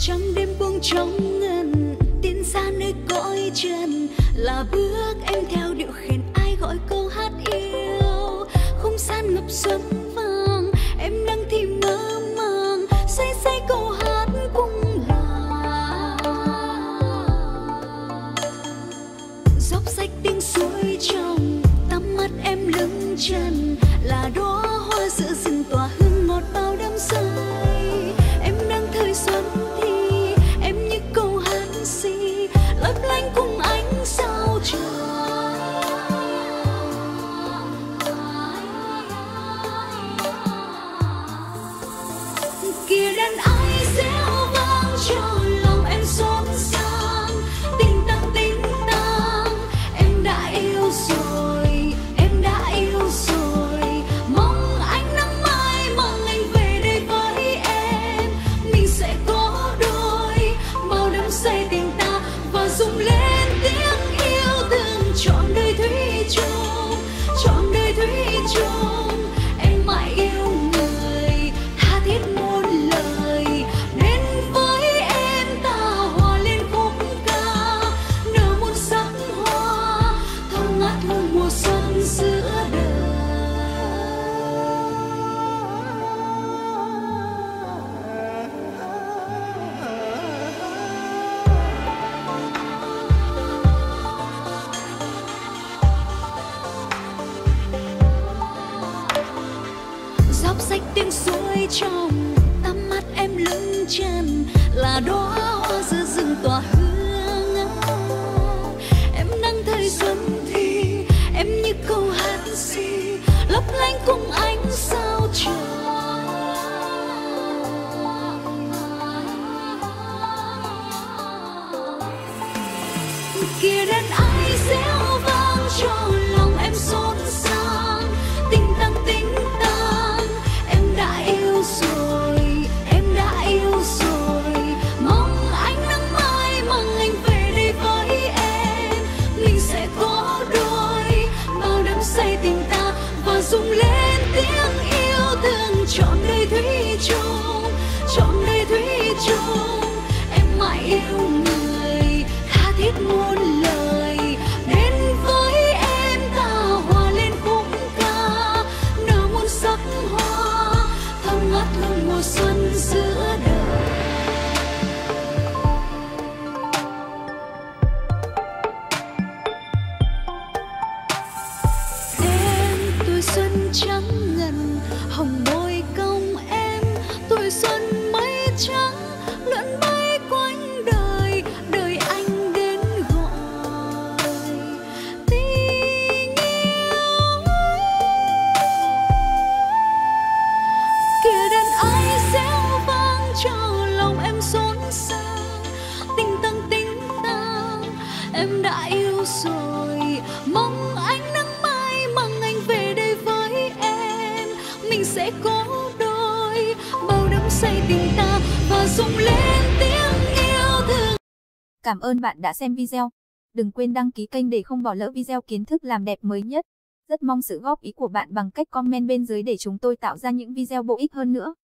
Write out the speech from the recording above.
trăng đêm buông trống ngân, tiến xa nơi cõi trần, là bước em theo điệu khen ai gọi câu hát yêu. Không gian ngập xuân vàng, em đang thì mơ màng, say say câu hát cung là dốc rách tiếng suối trong tắm mắt em lưng trần, là đóa hoa giữa rừng tỏa hương ngọt bao đắm say. Em đang thời xuân thì em như câu hát si lấp lánh cùng ánh sao trời. Kia đàn ái réo vang cho lòng em xốn sang, tình tăng em đã yêu rồi, em đã yêu rồi. Mong ánh nắng mai mang anh về đây với em, mình sẽ có đôi bao đắm say tình ta và rung lên tiếng yêu thương trọn đời thủy chung, trọn đời thủy chung. Em mãi yêu người tha thiết muôn lời, đến với em ta hòa lên khúc ca, nở muôn sắc hoa thơm ngát hương mùa xuân giữa đời. Dốc rách tiếng suối trong tắm mắt em lưng trần, là đóa hoa giữa rừng tỏa hương. Em đang thời xuân thì em như câu hát si lấp lánh cùng ánh sao trời. Kia đàn ái réo vang cho lòng em xốn sang, tình tăng em đã yêu rồi, em đã yêu rồi. Mong ánh nắng mai mang anh về đây với em, mình sẽ có đôi bao đắm say tình ta và rung lên tiếng yêu thương trọn đời thủy chung, trọn đời thủy chung. Em mãi yêu người tha thiết muôn lời, đến với em ta hòa lên khúc ca, nở muôn sắc hoa thơm ngát hương mùa xuân giữa đời. Đêm tuổi xuân trắng ngần, hồng môi cong em, tuổi xuân mây trắng lượn bay quanh đời, đời anh đến gọi tình yêu. Kia đàn ái réo vang cho lòng em xốn sang, tình tăng em đã yêu rồi. Mong ánh nắng mai mang anh về đây với em, mình sẽ có đôi bao đắm say tình ta và rung lên tiếng yêu thương. Cảm ơn bạn đã xem video. Đừng quên đăng ký kênh để không bỏ lỡ video kiến thức làm đẹp mới nhất. Rất mong sự góp ý của bạn bằng cách comment bên dưới để chúng tôi tạo ra những video bổ ích hơn nữa.